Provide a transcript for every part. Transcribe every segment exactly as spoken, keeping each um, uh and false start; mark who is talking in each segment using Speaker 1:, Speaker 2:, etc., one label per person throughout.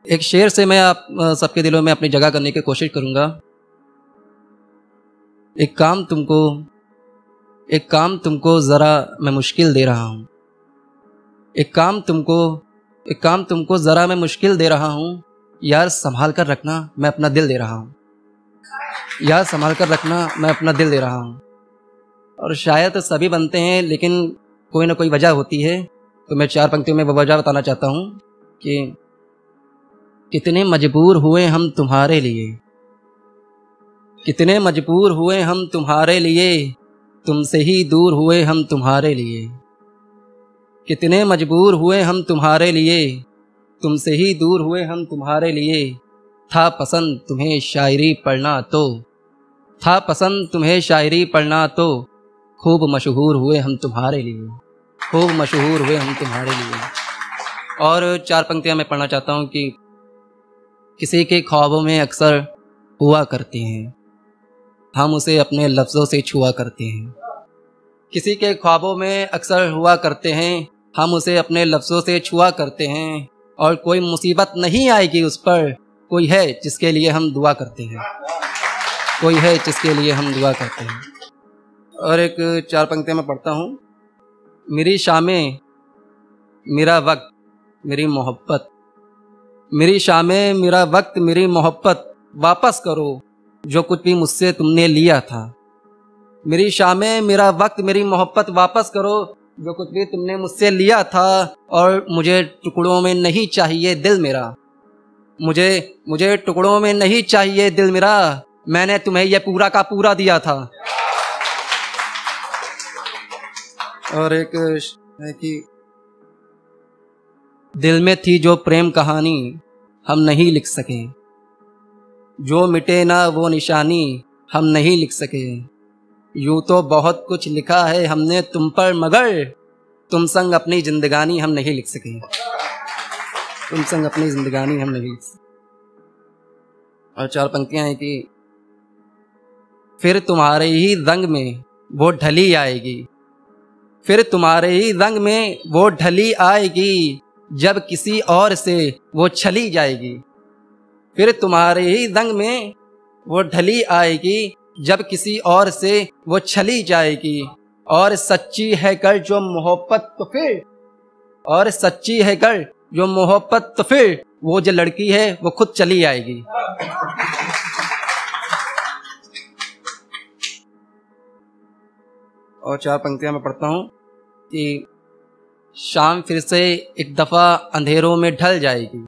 Speaker 1: एक शेर से मैं आप सबके दिलों में अपनी जगह करने की कोशिश करूँगा। एक काम तुमको एक काम तुमको ज़रा मैं मुश्किल दे रहा हूँ। एक काम तुमको एक काम तुमको ज़रा मैं मुश्किल दे रहा हूँ। यार संभाल कर रखना, मैं अपना दिल दे रहा हूँ। यार संभाल कर रखना, मैं अपना दिल दे रहा हूँ। और शायद सभी बनते हैं, लेकिन कोई ना कोई वजह होती है। तो मैं चार पंक्तियों में वो वजह बताना चाहता हूँ कि कितने मजबूर हुए हम तुम्हारे लिए, कितने मजबूर हुए हम तुम्हारे लिए, तुमसे ही दूर हुए हम तुम्हारे लिए। कितने मजबूर हुए हम तुम्हारे लिए, तुमसे ही दूर हुए हम तुम्हारे लिए। था पसंद तुम्हें शायरी पढ़ना तो था पसंद तुम्हें शायरी पढ़ना तो खूब मशहूर हुए हम तुम्हारे लिए, खूब मशहूर हुए हम तुम्हारे लिए। और चार पंक्तियां मैं पढ़ना चाहता हूँ कि किसी के ख्वाबों में अक्सर हुआ करते हैं, हम उसे अपने लफ्ज़ों से छुआ करते हैं। किसी के ख्वाबों में अक्सर हुआ करते हैं, हम उसे अपने लफ्ज़ों से छुआ करते हैं। और कोई मुसीबत नहीं आएगी उस पर, कोई है जिसके लिए हम दुआ करते हैं, कोई है जिसके लिए हम दुआ करते हैं। और एक चार पंक्तियाँ मैं पढ़ता हूँ। मेरी शामें मेरा वक्त मेरी मोहब्बत, मेरी शामें मेरा वक्त मेरी मोहब्बत, वापस करो जो कुछ भी मुझसे तुमने लिया था। मेरी शामें मेरा वक्त मेरी मोहब्बत, वापस करो जो कुछ भी तुमने मुझसे लिया था। और मुझे टुकड़ों में नहीं चाहिए दिल मेरा, मुझे मुझे टुकड़ों में नहीं चाहिए दिल मेरा, मैंने तुम्हें यह पूरा का पूरा दिया था। और एक है कि दिल में थी जो प्रेम कहानी हम नहीं लिख सके, जो मिटे ना वो निशानी हम नहीं लिख सके। यूँ तो बहुत कुछ लिखा है हमने तुम पर, मगर तुम संग अपनी जिंदगानी हम नहीं लिख सके, तुम संग अपनी जिंदगानी हम नहीं लिख सके। और चार पंक्तियां हैं कि फिर तुम्हारे ही रंग में वो ढली आएगी, फिर तुम्हारे ही रंग में वो ढली आएगी, जब किसी और से वो छली जाएगी। फिर तुम्हारे ही रंग में वो ढली आएगी, जब किसी और से वो छली जाएगी। और सच्ची है कर जो मोहब्बत तो फिर और सच्ची है कर जो मोहब्बत तो फिर वो जो लड़की है वो खुद चली आएगी। और चार पंक्तियां मैं पढ़ता हूँ कि शाम फिर से एक दफ़ा अंधेरों में ढल जाएगी,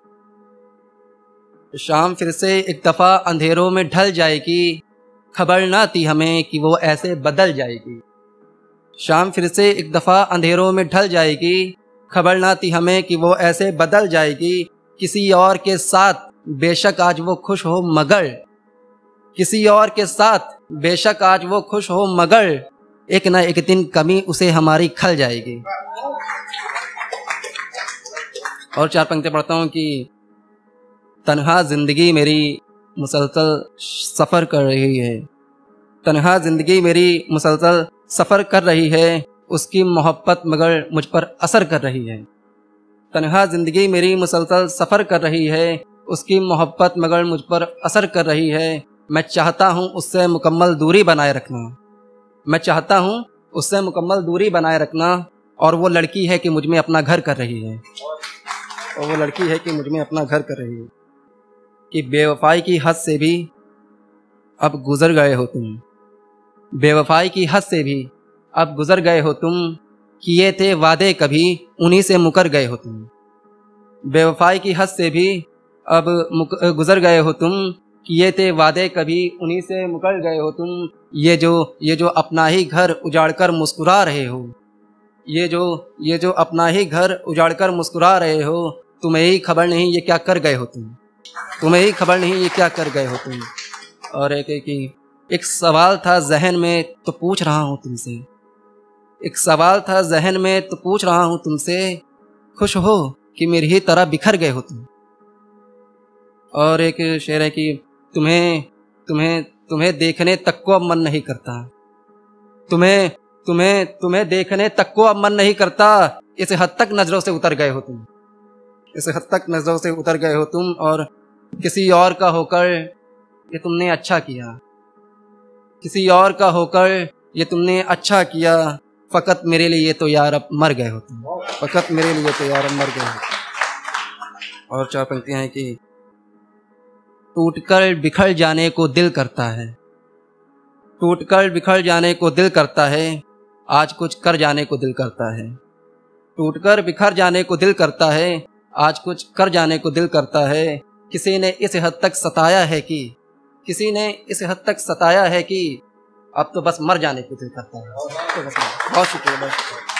Speaker 1: शाम फिर से एक दफ़ा अंधेरों में ढल जाएगी, खबर ना थी हमें कि वो ऐसे बदल जाएगी। शाम फिर से एक दफ़ा अंधेरों में ढल जाएगी, खबर ना थी हमें कि वो ऐसे बदल जाएगी। किसी और के साथ बेशक आज वो खुश हो, मगर किसी और के साथ बेशक आज वो खुश हो, मगर एक ना एक दिन कमी उसे हमारी खल जाएगी। और चार पंक्तियाँ पढ़ता हूँ कि तन्हा ज़िंदगी मेरी मुसलसल सफ़र कर रही है, तन्हा ज़िंदगी मेरी मुसलसल सफ़र कर रही है, उसकी मोहब्बत मगर मुझ पर असर कर रही है। तन्हा ज़िंदगी मेरी मुसलसल सफ़र कर रही है, उसकी मोहब्बत मगर मुझ पर असर कर रही है। मैं चाहता हूँ उससे मुकम्मल दूरी बनाए रखना, मैं चाहता हूँ उससे मुकम्मल दूरी बनाए रखना। और वो लड़की है कि मुझ में अपना घर कर रही है, और वो लड़की है कि मुझ में अपना घर कर रही है। कि बेवफाई की हद से भी अब गुज़र गए हो तुम, बेवफाई की हद से भी अब गुज़र गए हो तुम, किए थे वादे कभी उन्हीं से मुकर गए हो तुम। बेवफाई की हद से भी अब गुज़र गए हो तुम, किए थे वादे कभी उन्हीं से मुकर गए हो तुम। ये जो ये जो अपना ही घर उजाड़ कर मुस्कुरा रहे हो, ये जो ये जो अपना ही घर उजाड़ कर मुस्कुरा रहे हो, तुम्हें ही खबर नहीं ये क्या कर गए हो तुम, तुम्हें ही खबर नहीं ये क्या कर गए हो तुम। और एक एक, एक सवाल था जहन में तो पूछ रहा हूँ तुमसे, एक सवाल था जहन में तो पूछ रहा हूँ तुमसे, खुश हो कि मेरी ही तरह बिखर गए हो तुम। और एक शेर है कि तुम्हें तुम्हें तुम्हें देखने तक को अब मन नहीं करता, तुम्हें तुम्हें तुम्हें देखने तक को अब मन नहीं करता, इस हद तक नजरों से उतर गए हो तुम, इस हद तक नज़रों से उतर गए हो तुम, और किसी और का होकर ये तुमने अच्छा किया, किसी और का होकर ये तुमने अच्छा किया, फ़कत मेरे लिए तो यार अब मर गए हो तुम, फ़कत मेरे लिए तो यार अब मर गए हो। और चार पंक्तियाँ हैं कि टूटकर बिखर जाने को दिल करता है, टूटकर बिखर जाने को दिल करता है, आज कुछ कर जाने को दिल करता है। टूटकर बिखर जाने को दिल करता है, आज कुछ कर जाने को दिल करता है। किसी ने इस हद तक सताया है कि किसी ने इस हद तक सताया है कि अब तो बस मर जाने को दिल करता है। तो बस बहुत शुक्रिया।